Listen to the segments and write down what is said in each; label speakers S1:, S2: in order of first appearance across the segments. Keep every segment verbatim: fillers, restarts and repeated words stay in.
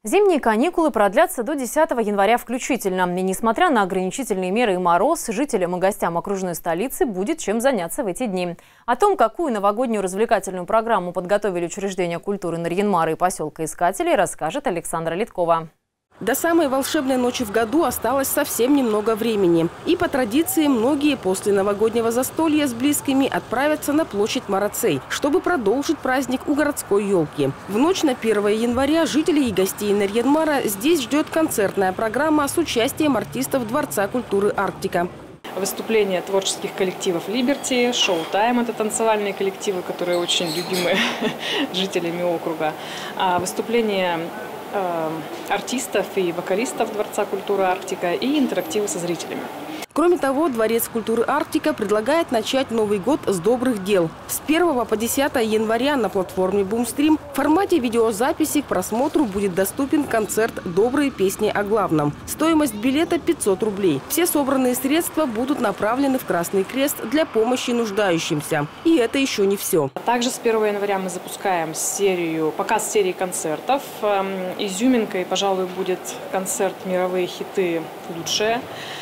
S1: Зимние каникулы продлятся до десятого января включительно. И несмотря на ограничительные меры и мороз, жителям и гостям окружной столицы будет чем заняться в эти дни. О том, какую новогоднюю развлекательную программу подготовили учреждения культуры Нарьян-Мара и поселка Искателей, расскажет Александра Литкова.
S2: До самой волшебной ночи в году осталось совсем немного времени. И по традиции многие после новогоднего застолья с близкими отправятся на площадь Марацей, чтобы продолжить праздник у городской елки. В ночь на первое января жителей и гостей Нарьян-Мара здесь ждет концертная программа с участием артистов Дворца культуры «Арктика».
S3: Выступления творческих коллективов «Либерти», «Шоу-тайм» – это танцевальные коллективы, которые очень любимы жителями округа. А выступления артистов и вокалистов Дворца культуры «Арктика» и интерактивы со зрителями.
S2: Кроме того, Дворец культуры «Арктика» предлагает начать Новый год с добрых дел. С первого по десятое января на платформе «Бумстрим» в формате видеозаписи к просмотру будет доступен концерт «Добрые песни о главном». Стоимость билета – пятьсот рублей. Все собранные средства будут направлены в Красный Крест для помощи нуждающимся. И это еще не все.
S3: Также с первого января мы запускаем серию, показ серии концертов. Изюминкой, пожалуй, будет концерт «Мировые хиты. Лучшее».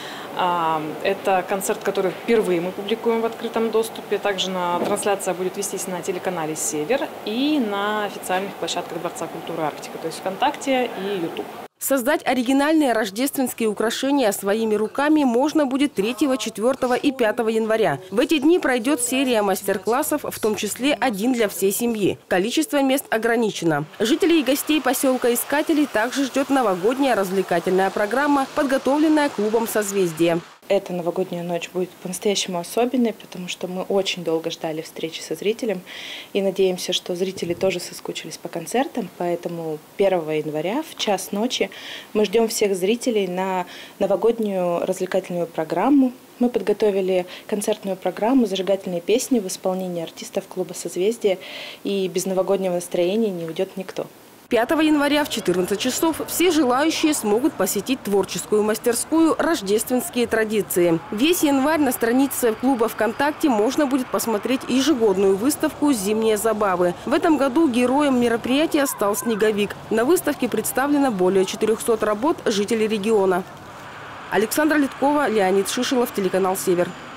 S3: Это концерт, который впервые мы публикуем в открытом доступе. Также на трансляция будет вестись на телеканале «Север» и на официальных площадках Дворца культуры «Арктика», то есть ВКонтакте и Ютуб.
S2: Создать оригинальные рождественские украшения своими руками можно будет третьего, четвёртого и пятого января. В эти дни пройдет серия мастер-классов, в том числе один для всей семьи. Количество мест ограничено. Жителей и гостей поселка Искателей также ждет новогодняя развлекательная программа, подготовленная клубом «Созвездие».
S4: Эта новогодняя ночь будет по-настоящему особенной, потому что мы очень долго ждали встречи со зрителем. И надеемся, что зрители тоже соскучились по концертам. Поэтому первого января в час ночи мы ждем всех зрителей на новогоднюю развлекательную программу. Мы подготовили концертную программу «Зажигательные песни» в исполнении артистов клуба «Созвездие». И без новогоднего настроения не уйдет никто.
S2: пятого января в четырнадцать часов все желающие смогут посетить творческую мастерскую «Рождественские традиции». Весь январь на странице клуба ВКонтакте можно будет посмотреть ежегодную выставку «Зимние забавы». В этом году героем мероприятия стал снеговик. На выставке представлено более четырёхсот работ жителей региона. Александра Литкова, Леонид Шишилов, телеканал «Север».